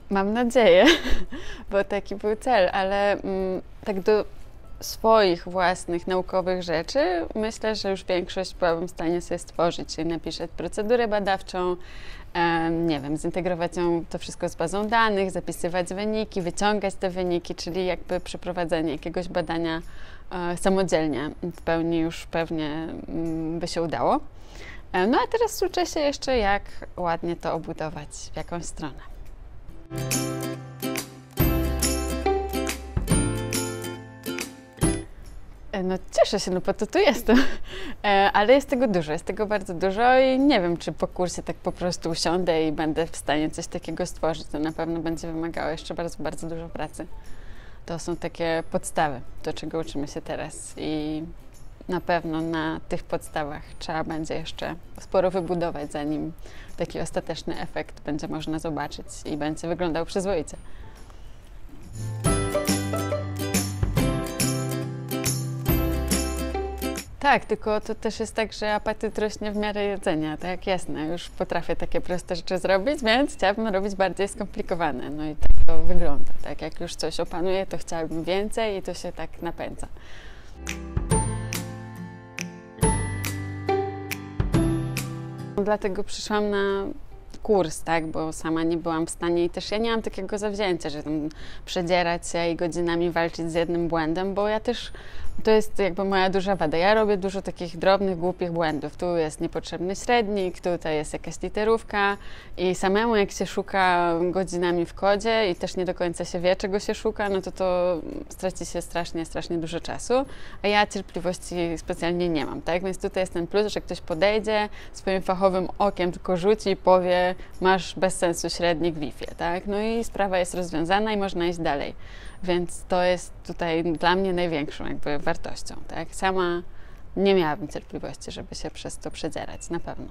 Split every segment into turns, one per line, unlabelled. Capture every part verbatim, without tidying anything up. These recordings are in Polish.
Mam nadzieję, bo taki był cel, ale mm, tak do swoich własnych naukowych rzeczy myślę, że już większość byłabym w stanie sobie stworzyć, czyli napisać procedurę badawczą, em, nie wiem, zintegrować ją to wszystko z bazą danych, zapisywać wyniki, wyciągać te wyniki, czyli jakby przeprowadzenie jakiegoś badania e, samodzielnie w pełni już pewnie mm, by się udało. E, no a teraz uczę się jeszcze, jak ładnie to obudować, w jakąś stronę. No cieszę się, no po to tu jestem, ale jest tego dużo, jest tego bardzo dużo i nie wiem, czy po kursie tak po prostu usiądę i będę w stanie coś takiego stworzyć. To na pewno będzie wymagało jeszcze bardzo, bardzo dużo pracy. To są takie podstawy, do czego uczymy się teraz i na pewno na tych podstawach trzeba będzie jeszcze sporo wybudować, zanim taki ostateczny efekt będzie można zobaczyć i będzie wyglądał przyzwoicie. Tak, tylko to też jest tak, że apetyt rośnie w miarę jedzenia, tak? Jasne, już potrafię takie proste rzeczy zrobić, więc chciałabym robić bardziej skomplikowane. No i tak to wygląda, tak? Jak już coś opanuję, to chciałabym więcej i to się tak napędza. Dlatego przyszłam na kurs, tak, bo sama nie byłam w stanie i też ja nie mam takiego zawzięcia, że tam przedzierać się i godzinami walczyć z jednym błędem, bo ja też, to jest jakby moja duża wada. Ja robię dużo takich drobnych, głupich błędów. Tu jest niepotrzebny średnik, tutaj jest jakaś literówka i samemu jak się szuka godzinami w kodzie i też nie do końca się wie, czego się szuka, no to to straci się strasznie, strasznie dużo czasu, a ja cierpliwości specjalnie nie mam, tak? Więc tutaj jest ten plus, że ktoś podejdzie, swoim fachowym okiem tylko rzuci i powie, masz bez sensu średnik w ifie, tak? No i sprawa jest rozwiązana i można iść dalej. Więc to jest tutaj dla mnie największą jakby wartością, tak? Sama nie miałabym cierpliwości, żeby się przez to przedzierać, na pewno.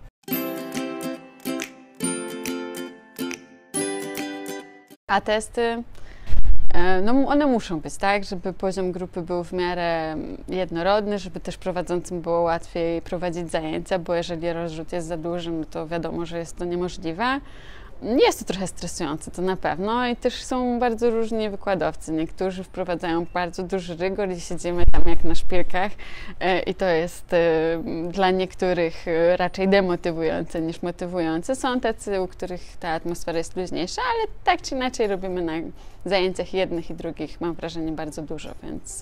A testy, no one muszą być, tak? Żeby poziom grupy był w miarę jednorodny, żeby też prowadzącym było łatwiej prowadzić zajęcia, bo jeżeli rozrzut jest za duży, no to wiadomo, że jest to niemożliwe. Jest to trochę stresujące, to na pewno i też są bardzo różni wykładowcy. Niektórzy wprowadzają bardzo duży rygor i siedzimy tam jak na szpilkach i to jest dla niektórych raczej demotywujące niż motywujące. Są tacy, u których ta atmosfera jest luźniejsza, ale tak czy inaczej robimy na zajęciach jednych i drugich, mam wrażenie, bardzo dużo, więc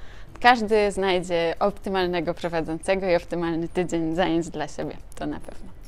każdy znajdzie optymalnego prowadzącego i optymalny tydzień zajęć dla siebie, to na pewno.